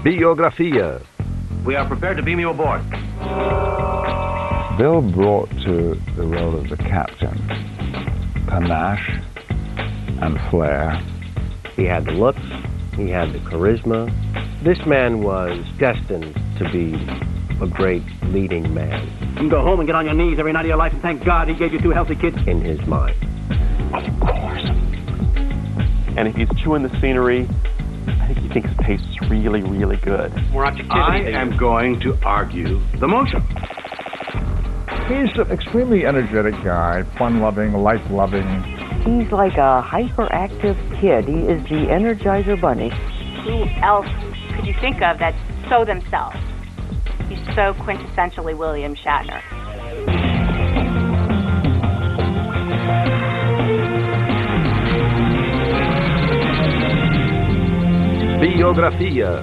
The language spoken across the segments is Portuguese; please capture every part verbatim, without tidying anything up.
Biografia. We are prepared to beam you aboard. Bill brought to the role of the captain panache and flair. He had the looks, he had the charisma. This man was destined to be a great leading man. You can go home and get on your knees every night of your life and thank God he gave you two healthy kids. In his mind. Of course. And if he's chewing the scenery, I think he thinks it tastes really, really good. More objectivity. I am going to argue the motion. He's an extremely energetic guy, fun-loving, life-loving. He's like a hyperactive kid. He is the Energizer Bunny. Who else could you think of that's so themselves? He's so quintessentially William Shatner. Biografia.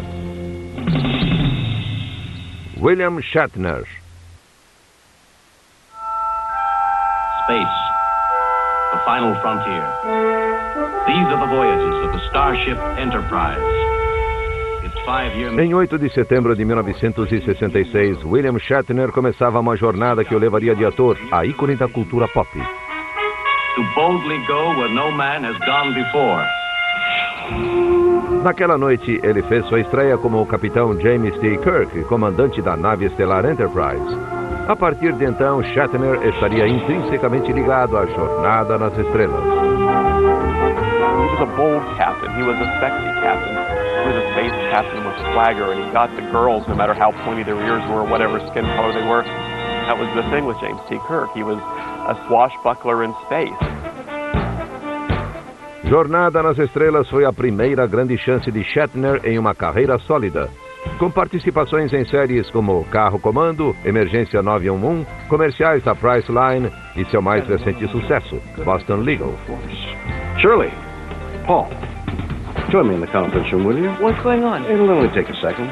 William Shatner. Space, the final frontier. These are the voyages of the Starship Enterprise. Its five-year... Em oito de setembro de mil novecentos e sessenta e seis, William Shatner começava uma jornada que o levaria de ator a ícone da cultura pop. To boldly go where no man has gone before. Naquela noite, ele fez sua estreia como o capitão James T. Kirk, comandante da nave estelar Enterprise. A partir de então, Shatner estaria intrinsecamente ligado à Jornada nas Estrelas. He was a bold captain. He was a sexy captain. He was a space captain with swagger, and he got the girls, no matter how pointy their ears were, whatever skin color they were. That was the thing with James T. Kirk. He was a swashbuckler in space. Jornada nas Estrelas foi a primeira grande chance de Shatner em uma carreira sólida, com participações em séries como Carro Comando, Emergência nove um um, comerciais da Priceline e seu mais recente sucesso, Boston Legal. Shirley, Paul, join me in the conference room, will you? What's going on? It'll only take a second.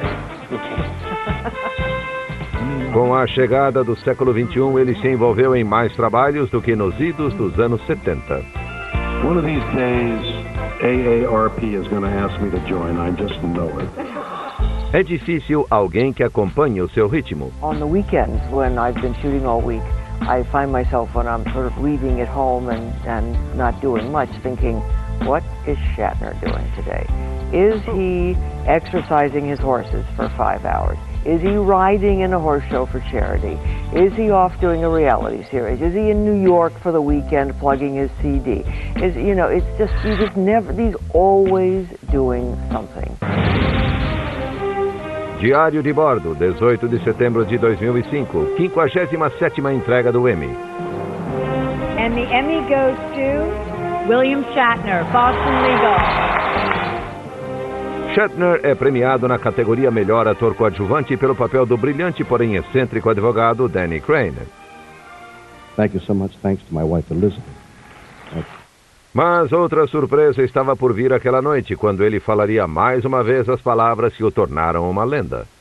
Com a chegada do século vinte e um, ele se envolveu em mais trabalhos do que nos idos dos anos setenta. One of these days, A A R P is going to ask me to join. I just know it. É difícil alguém que acompanhe o seu ritmo. On the weekends, when I've been shooting all week, I find myself when I'm sort of leaving at home and, and not doing much, thinking, what is Shatner doing today? Is he exercising his horses for five hours? Is he riding in a horse show for charity? Is he off doing a reality series? Is he in New York for the weekend plugging his C D? Is, you know, it's just, he just never, he's always doing something. Diário de Bordo, dezoito de setembro de dois mil e cinco, quinquagésima sétima entrega do Emmy. And the Emmy goes to William Shatner, Boston Legal. Shatner é premiado na categoria Melhor Ator Coadjuvante pelo papel do brilhante, porém excêntrico advogado Danny Crane. Thank you so much. Thanks to my wife Elizabeth. Mas outra surpresa estava por vir aquela noite, quando ele falaria mais uma vez as palavras que o tornaram uma lenda.